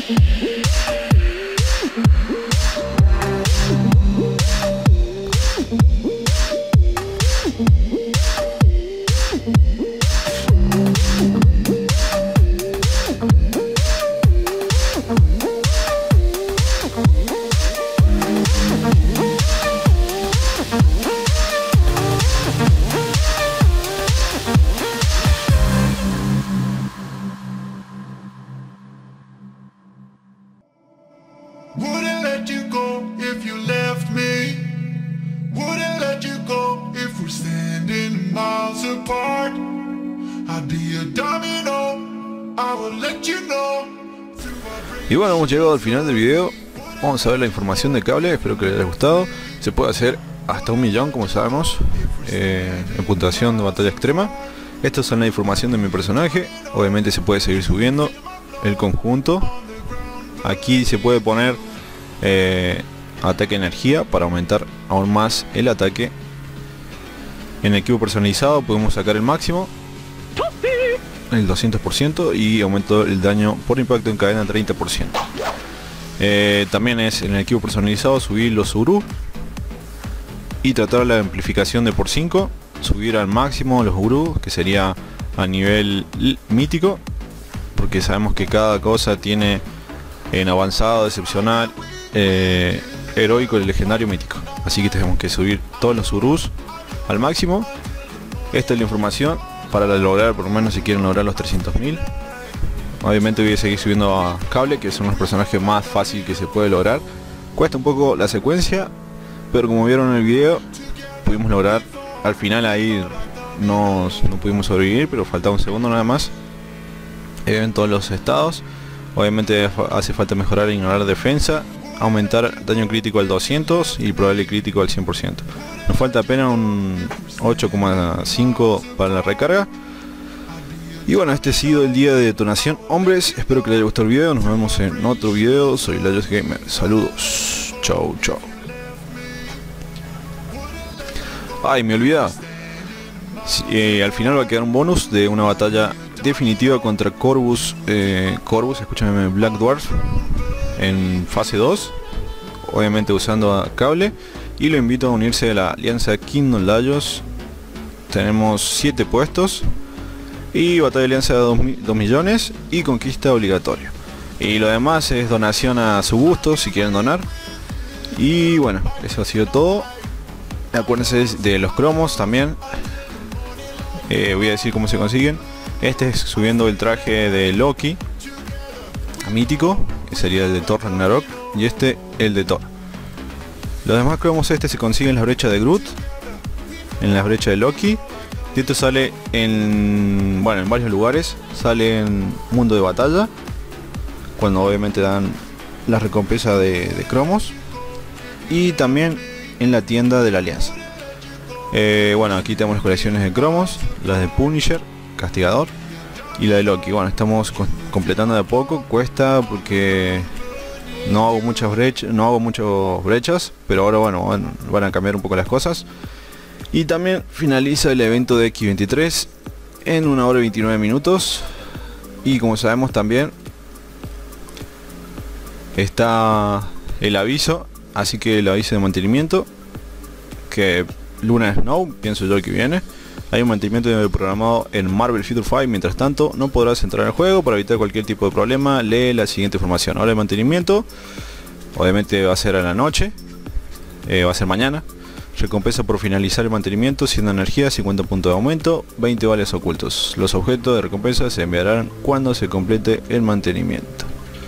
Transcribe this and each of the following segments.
Wouldn't let you go if you left me. Wouldn't let you go if we're standing miles apart. I'd be a domino. I would let you know. Y bueno, hemos llegado al final del video. Vamos a ver la información de cable, espero que les haya gustado. Se puede hacer hasta 1.000.000, como sabemos, en puntuación de batalla extrema. Esta es la información de mi personaje. Obviamente se puede seguir subiendo el conjunto. Aquí se puede poner ataque energía para aumentar aún más el ataque. En el equipo personalizado podemos sacar el máximo, el 200%, y aumento el daño por impacto en cadena 30%. También es en el equipo personalizado subir los Uru y tratar la amplificación de por 5, subir al máximo los Uru, que sería a nivel mítico, porque sabemos que cada cosa tiene en avanzado, excepcional, heroico y legendario, mítico. Así que tenemos que subir todos los Urus al máximo. Esta es la información para lograr, por lo menos si quieren lograr los 300.000. Obviamente voy a seguir subiendo a cable, que son los personajes más fáciles que se puede lograr. Cuesta un poco la secuencia, pero como vieron en el video, pudimos lograr. Al final ahí no pudimos sobrevivir, pero faltaba un segundo nada más en todos los estados. Obviamente hace falta mejorar e ignorar defensa, aumentar daño crítico al 200 y probable crítico al 100%. Nos falta apenas un 8,5 para la recarga. Y bueno, este ha sido el día de detonación, hombres. Espero que les haya gustado el video. Nos vemos en otro video. Soy Laios Gamer. Saludos. Chau, chau. Ay, me olvidaba. Al final va a quedar un bonus de una batalla definitiva contra Corvus, escúchame, Black Dwarf, en fase 2, obviamente usando a cable, y lo invito a unirse a la alianza Kingdom Laios. Tenemos 7 puestos y batalla de alianza de 2 millones y conquista obligatoria, y lo demás es donación a su gusto si quieren donar. Y bueno, eso ha sido todo. Acuérdense de los cromos también. Voy a decir cómo se consiguen. Este es subiendo el traje de Loki a mítico, que sería el de Thor Ragnarok, y este el de Thor. Los demás cromos se consiguen en la brecha de Groot, en la brecha de Loki, y esto sale en varios lugares. Sale en Mundo de Batalla, cuando obviamente dan la recompensa de cromos, y también en la tienda de la alianza. Aquí tenemos las colecciones de cromos, las de Punisher, Castigador, y la de Loki. Bueno, estamos completando de a poco. Cuesta porque no hago muchas brechas, pero ahora van a cambiar un poco las cosas. Y también finaliza el evento de X23 en 1 hora y 29 minutos. Y como sabemos también está el aviso, así que el aviso de mantenimiento, que Luna Snow, pienso yo que viene. Hay un mantenimiento programado en Marvel Future 5. Mientras tanto, no podrás entrar al juego. Para evitar cualquier tipo de problema, lee la siguiente información. Ahora el mantenimiento, obviamente va a ser a la noche, va a ser mañana. Recompensa por finalizar el mantenimiento: 100 energía, 50 puntos de aumento, 20 vales ocultos. Los objetos de recompensa se enviarán cuando se complete el mantenimiento.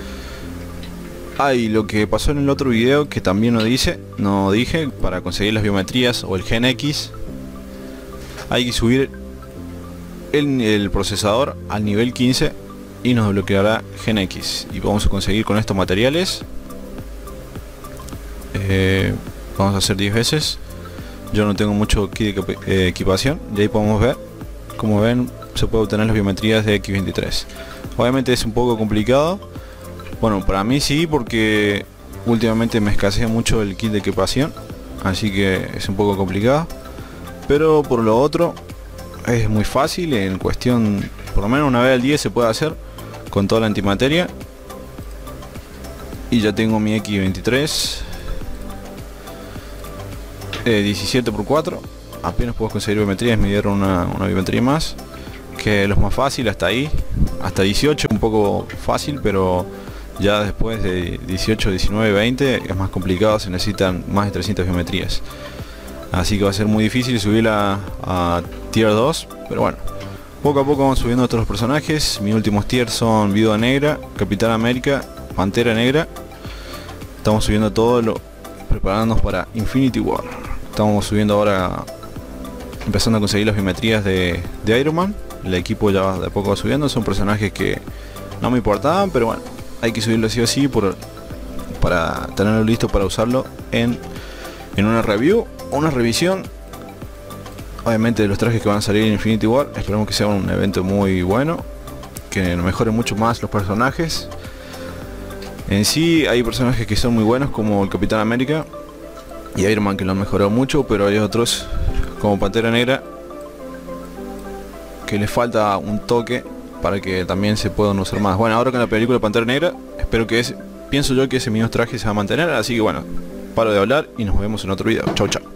Y lo que pasó en el otro video, que también no dije, para conseguir las biometrías o el Gen X, hay que subir el procesador al nivel 15 y nos desbloqueará Gen X. Y vamos a conseguir con estos materiales. Vamos a hacer 10 veces. Yo no tengo mucho kit de equipación, y ahí podemos ver. Como ven, se puede obtener las biometrías de X23. Obviamente es un poco complicado. Bueno, para mí sí, porque últimamente me escasea mucho el kit de equipación, así que es un poco complicado. Pero por lo otro es muy fácil, en cuestión, por lo menos una vez al día se puede hacer con toda la antimateria. Y ya tengo mi X23 17×4. Apenas puedo conseguir biometrías, me dieron una biometría más, que los más fácil hasta ahí, hasta 18 un poco fácil, pero ya después de 18, 19, 20 es más complicado, se necesitan más de 300 biometrías. Así que va a ser muy difícil subirla a tier 2, pero bueno, poco a poco vamos subiendo otros personajes. Mis últimos tiers son Viuda Negra, Capitán América, Pantera Negra. Estamos subiendo todo, preparándonos para Infinity War. Estamos subiendo ahora, empezando a conseguir las biometrías de Iron Man. El equipo ya de a poco va subiendo. Son personajes que no me importaban, pero bueno, hay que subirlo sí o sí para tenerlo listo para usarlo en una review o una revisión. Obviamente de los trajes que van a salir en Infinity War. Esperemos que sea un evento muy bueno, que mejoren mucho más los personajes. En sí hay personajes que son muy buenos, como el Capitán América y Iron Man, que lo han mejorado mucho, pero hay otros como Pantera Negra que les falta un toque para que también se puedan usar más. Bueno, ahora con la película de Pantera Negra, espero que pienso yo que ese mismo traje se va a mantener, así que bueno, paro de hablar y nos vemos en otro video. Chau chau.